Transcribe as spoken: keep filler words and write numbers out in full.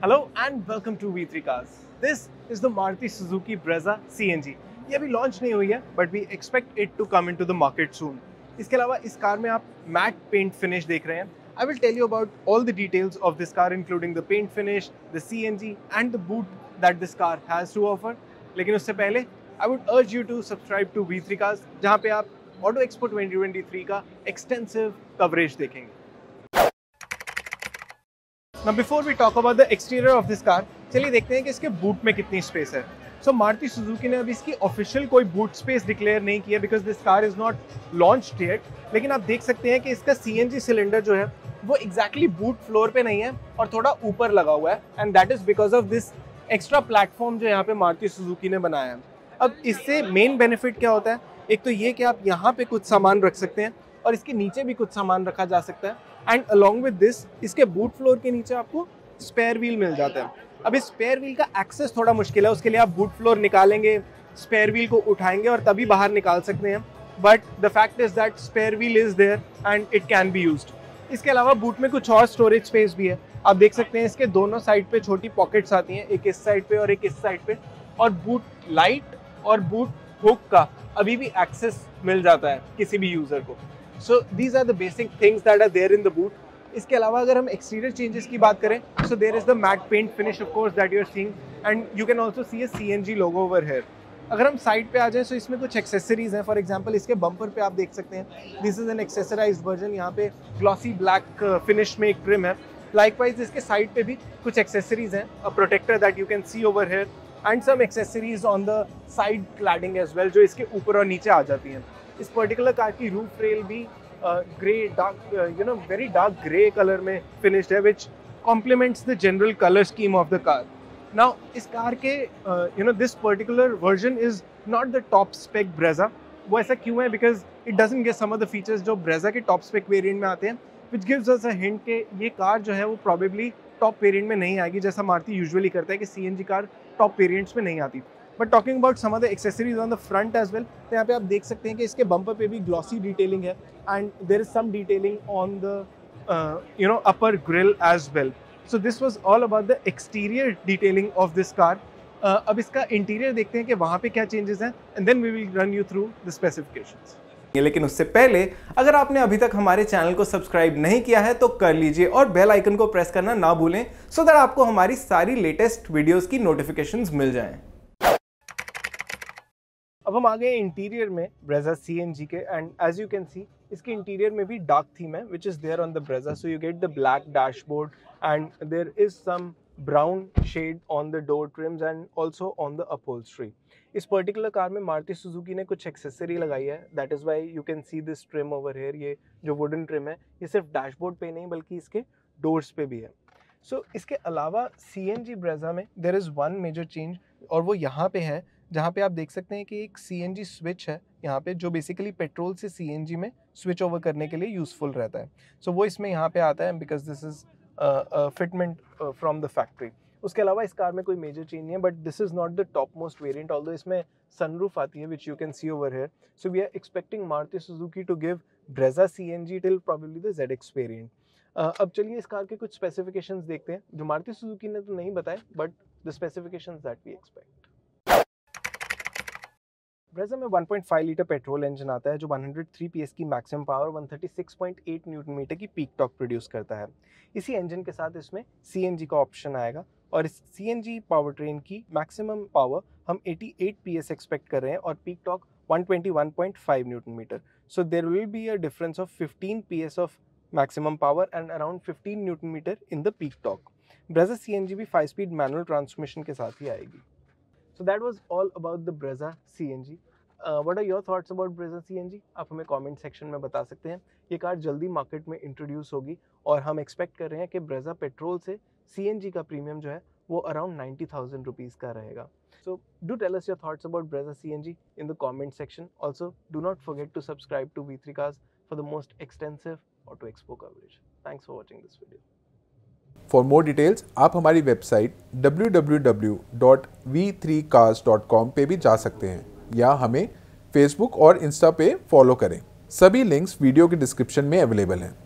Hello and welcome to V three Cars. This is the Maruti Suzuki Brezza C N G. ये अभी launch नहीं हुई है but we expect it to come into the market soon. इसके अलावा इस car में आप मैट पेंट फिनिश देख रहे हैं. I will tell you about all the details of this car including the paint finish, the C N G and the boot that this car has to offer. लेकिन उससे पहले I would urge you to subscribe to V three Cars जहाँ पे आप Auto Expo twenty twenty-three का extensive coverage देखेंगे. Now before we talk about the exterior of this car, चलिए देखते हैं कि इसके बूट में कितनी स्पेस है. सो मारुति सुजुकी ने अभी इसकी ऑफिशियल कोई बूट स्पेस डिक्लेयर नहीं किया because this car is not launched yet. लेकिन आप देख सकते हैं कि इसका सीएनजी सिलेंडर जो है वो एग्जैक्टली बूट फ्लोर पे नहीं है और थोड़ा ऊपर लगा हुआ है and that is because of this extra platform जो यहाँ पे मारुति सुजुकी ने बनाया है. अब इससे मेन बेनिफिट क्या होता है, एक तो ये कि आप यहाँ पे कुछ सामान रख सकते हैं और इसके नीचे भी कुछ सामान रखा जा सकता है एंड अलॉन्ग विद दिस इसके बूट फ्लोर के नीचे आपको स्पेयर व्हील मिल जाता है. अब इस स्पेयर व्हील का एक्सेस थोड़ा मुश्किल है, उसके लिए आप बूट फ्लोर निकालेंगे, स्पेयर व्हील को उठाएंगे और तभी बाहर निकाल सकते हैं. But the fact is that spare wheel is there and it can be used. इसके अलावा बूट में कुछ और स्टोरेज स्पेस भी है. आप देख सकते हैं इसके दोनों साइड पे छोटी पॉकेट्स आती हैं, एक इस साइड पे और एक इस साइड पे. और बूट लाइट और बूट हुक का अभी भी एक्सेस मिल जाता है किसी भी यूजर को. So these are the basic things that are there in the boot. इसके अलावा अगर हम एक्सटीरियर चेंजेस की बात करें so there is the matte paint finish of course that you are seeing and you can also see a CNG logo over here. अगर हम side पे आ जाएं तो इसमें कुछ एक्सेसरीज हैं. फॉर एग्जांपल इसके बम्पर पे आप देख सकते हैं this is an accessorized version. यहाँ पे ग्लॉसी ब्लैक फिनिश में एक ट्रिम है. लाइकवाइज इसके साइड पे भी कुछ एक्सेसरीज हैं, a protector that you can see over here and some accessories on the side cladding as well जो इसके ऊपर और नीचे आ जाती हैं. इस पर्टिकुलर कार की रूफ रेल भी grey dark you know very dark grey colour में फिनिश्ड है which complements the general colour scheme of the car. Now इस कार के you know this particular version is not the top spec Brezza. वो ऐसा क्यों है, because it doesn't get some of the features जो Brezza के top spec variant में आते हैं which gives us a hint कि ये कार जो है वो प्रॉबेबली टॉप वेरिएंट में नहीं आएगी, जैसा मारुति यूजुअली करता है कि सीएनजी कार टॉप वेरिएंट्स में नहीं आती. But talking about some of the accessories on the front as well, तो यहाँ पे आप देख सकते हैं कि इसके बम्पर पे भी ग्लॉसी डिटेलिंग है and there is some detailing on the you know upper grille as well. So this was all about the exterior detailing of this car. अब इसका इंटीरियर देखते हैं कि वहाँ पे क्या चेंजेस हैं and then we will run you through the specifications. लेकिन उससे पहले अगर आपने अभी तक हमारे चैनल को सब्सक्राइब नहीं किया है तो कर लीजिए और बेल आइकन को प्रेस करना ना भूलें सो दैट आपको हमारी सारी लेटेस्ट वीडियोस की नोटिफिकेशंस मिल जाएं. अब हम आ गए इंटीरियर में ब्रेजा सीएनजी के and as you can see इसके इंटीरियर में भी डार्क थीम है which is there on the Brezza. So you get the black dashboard and there is some brown shade on the door trims and also on the upholstery. इस particular car में Maruti Suzuki ने कुछ accessory लगाई है, that is why you can see this trim over here. ये जो wooden trim है ये सिर्फ डैशबोर्ड पे नहीं बल्कि इसके डोर्स पे भी है. सो so, इसके अलावा सीएनजी ब्रेजा में there is one major change और वो यहाँ पे है जहाँ पे आप देख सकते हैं कि एक सीएनजी स्विच है यहाँ पे जो बेसिकली पेट्रोल से सीएनजी में स्विच ओवर करने के लिए यूज़फुल रहता है. सो so, वो इसमें यहाँ पे आता है because this is fitment from the factory. उसके अलावा इस कार में कोई मेजर चेंज नहीं है but this is not the top most variant although इसमें सनरूफ आती है which you can see over here. So we are expecting Maruti Suzuki to give Brezza CNG till probably the Z X variant. अब चलिए इस car के कुछ specifications देखते हैं जो मारुति सुजुकी ने तो नहीं बताए but the specifications that we expect. Brezza में one point five litre petrol engine आता है जो वन हंड्रेड थ्री पीएस की maximum power one thirty six point eight newton metre की पीक टॉर्क प्रोड्यूस करता है. इसी इंजन के साथ इसमें सीएनजी का ऑप्शन आएगा और इस सीएनजी पावर ट्रेन की मैक्सिमम पावर हम एटी एट पीएस एक्सपेक्ट कर रहे हैं और peak torque one twenty one point five newton metre. So there will be a difference of fifteen PS of maximum power and around fifteen newton metre in the peak torque. Brezza CNG भी five speed manual transmission के साथ ही आएगी. So that was all about the Brezza C N G. Uh, what are your thoughts about Brezza C N G? आप हमें comment section में बता सकते हैं. ये कार जल्दी मार्केट में इंट्रोड्यूस होगी और हम एक्सपेक्ट कर रहे हैं कि Brezza पेट्रोल से C N G का प्रीमियम जो है वो अराउंड नाइन्टी थाउजेंड रुपीज़ का रहेगा. So do tell us your thoughts about Brezza C N G in the comment section. Also, do not forget to subscribe to V three Cars for the most extensive Auto Expo coverage. Thanks for watching this video. For more details आप हमारी website W W W dot V three cars dot com पे भी जा सकते हैं या हमें Facebook और इंस्टा पे फॉलो करें. सभी लिंक्स वीडियो के डिस्क्रिप्शन में अवेलेबल हैं.